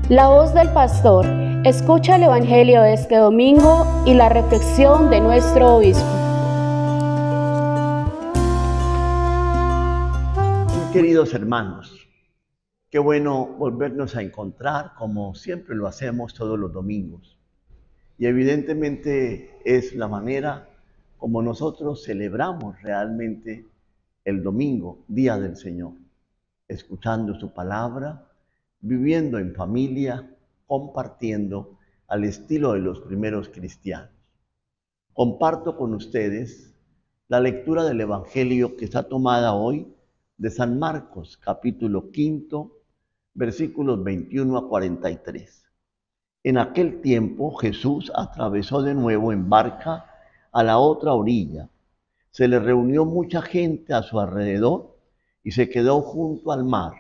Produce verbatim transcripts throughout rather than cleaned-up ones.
La voz del pastor. Escucha el Evangelio de este domingo y la reflexión de nuestro obispo. Muy queridos hermanos, qué bueno volvernos a encontrar como siempre lo hacemos todos los domingos. Y evidentemente es la manera como nosotros celebramos realmente el domingo, Día del Señor, escuchando su palabra, viviendo en familia, compartiendo al estilo de los primeros cristianos. Comparto con ustedes la lectura del Evangelio que está tomada hoy de San Marcos, capítulo quinto, versículos veintiuno a cuarenta y tres. En aquel tiempo Jesús atravesó de nuevo en barca a la otra orilla. Se le reunió mucha gente a su alrededor y se quedó junto al mar.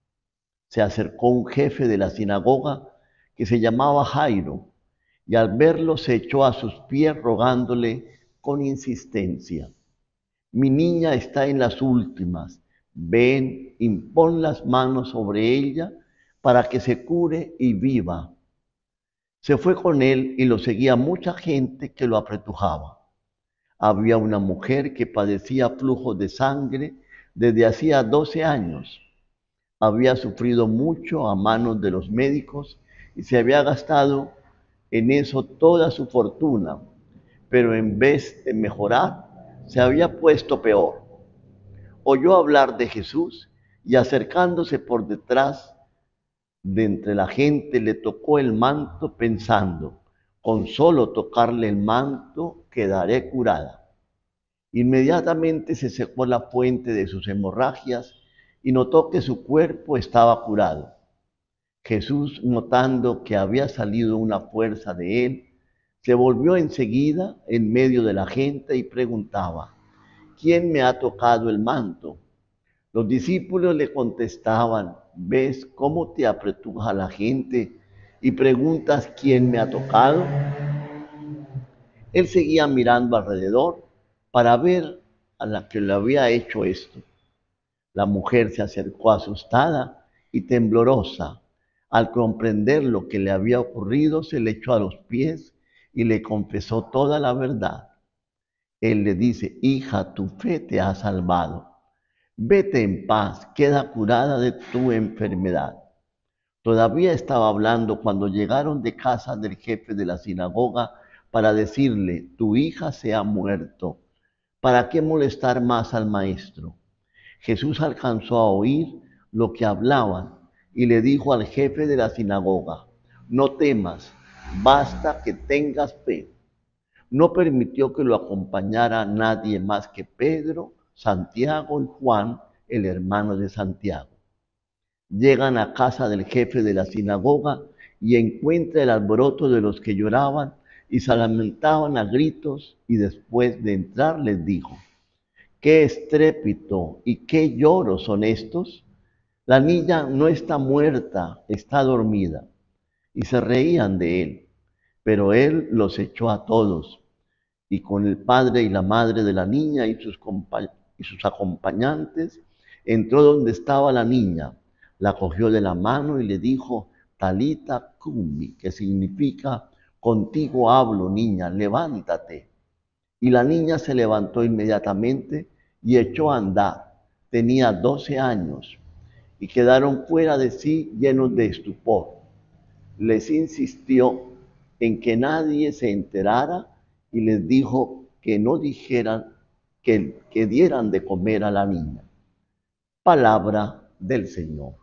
Se acercó un jefe de la sinagoga que se llamaba Jairo, y al verlo se echó a sus pies rogándole con insistencia: mi niña está en las últimas, ven, impón las manos sobre ella para que se cure y viva. Se fue con él y lo seguía mucha gente que lo apretujaba. Había una mujer que padecía flujo de sangre desde hacía doce años. Había sufrido mucho a manos de los médicos y se había gastado en eso toda su fortuna, pero en vez de mejorar, se había puesto peor. Oyó hablar de Jesús y acercándose por detrás de entre la gente le tocó el manto pensando: con solo tocarle el manto quedaré curada. Inmediatamente se secó la fuente de sus hemorragias y notó que su cuerpo estaba curado. Jesús, notando que había salido una fuerza de él, se volvió enseguida en medio de la gente y preguntaba: ¿quién me ha tocado el manto? Los discípulos le contestaban: ¿ves cómo te apretuja la gente y preguntas quién me ha tocado? Él seguía mirando alrededor para ver a la que le había hecho esto. La mujer se acercó asustada y temblorosa. Al comprender lo que le había ocurrido, se le echó a los pies y le confesó toda la verdad. Él le dice: hija, tu fe te ha salvado. Vete en paz, queda curada de tu enfermedad. Todavía estaba hablando cuando llegaron de casa del jefe de la sinagoga para decirle: tu hija se ha muerto. ¿Para qué molestar más al maestro? Jesús alcanzó a oír lo que hablaban y le dijo al jefe de la sinagoga: no temas, basta que tengas fe. No permitió que lo acompañara nadie más que Pedro, Santiago y Juan, el hermano de Santiago. Llegan a casa del jefe de la sinagoga y encuentra el alboroto de los que lloraban y se lamentaban a gritos, y después de entrar les dijo: ¿qué estrépito y qué lloro son estos? La niña no está muerta, está dormida. Y se reían de él, pero él los echó a todos, y con el padre y la madre de la niña y sus, y sus acompañantes entró donde estaba la niña, la cogió de la mano y le dijo: Talita cumi, que significa: contigo hablo, niña, levántate. Y la niña se levantó inmediatamente y echó a andar. Tenía doce años y quedaron fuera de sí llenos de estupor. Les insistió en que nadie se enterara y les dijo que no dijeran, que, que dieran de comer a la niña. Palabra del Señor.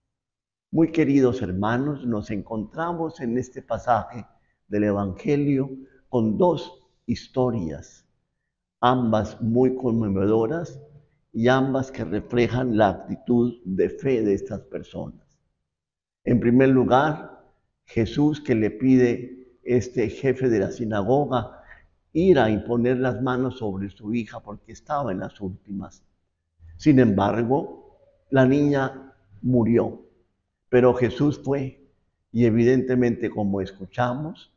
Muy queridos hermanos, nos encontramos en este pasaje del Evangelio con dos historias, ambas muy conmovedoras y ambas que reflejan la actitud de fe de estas personas. En primer lugar, Jesús, que le pide este jefe de la sinagoga ir a imponer las manos sobre su hija porque estaba en las últimas. Sin embargo, la niña murió, pero Jesús fue y evidentemente, como escuchamos,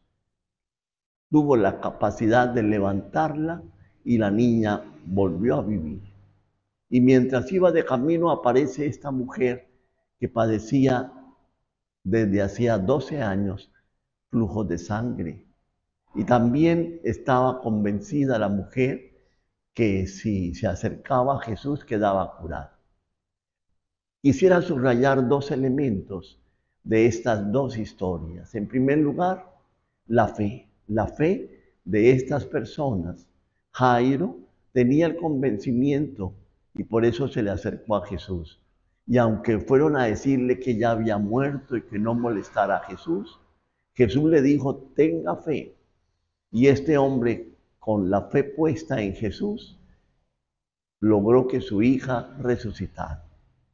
tuvo la capacidad de levantarla y la niña volvió a vivir. Y mientras iba de camino aparece esta mujer que padecía desde hacía doce años flujos de sangre. Y también estaba convencida la mujer que si se acercaba a Jesús quedaba curada. Quisiera subrayar dos elementos de estas dos historias. En primer lugar, la fe. La fe de estas personas. Jairo tenía el convencimiento y por eso se le acercó a Jesús. Y aunque fueron a decirle que ya había muerto y que no molestara a Jesús, Jesús le dijo, tenga fe. Y este hombre, con la fe puesta en Jesús, logró que su hija resucitara.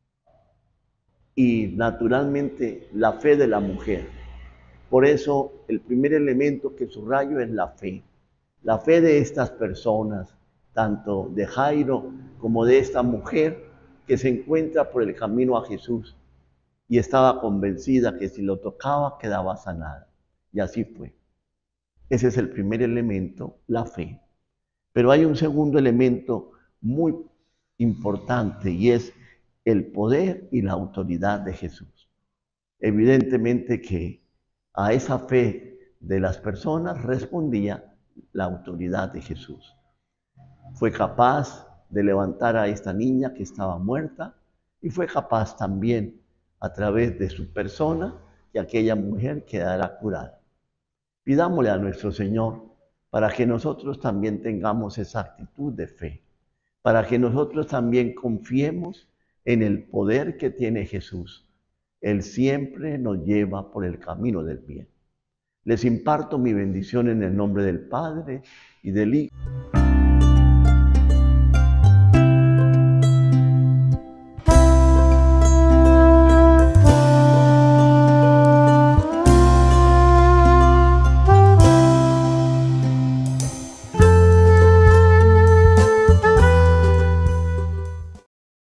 Y naturalmente la fe de la mujer. Por eso el primer elemento que subrayo es la fe. La fe de estas personas, tanto de Jairo como de esta mujer que se encuentra por el camino a Jesús y estaba convencida que si lo tocaba quedaba sanada. Y así fue. Ese es el primer elemento, la fe. Pero hay un segundo elemento muy importante y es el poder y la autoridad de Jesús. Evidentemente que a esa fe de las personas respondía la autoridad de Jesús. Fue capaz de levantar a esta niña que estaba muerta y fue capaz también a través de su persona que aquella mujer quedara curada. Pidámosle a nuestro Señor para que nosotros también tengamos esa actitud de fe, para que nosotros también confiemos en el poder que tiene Jesús. Él siempre nos lleva por el camino del bien. Les imparto mi bendición en el nombre del Padre y del Hijo.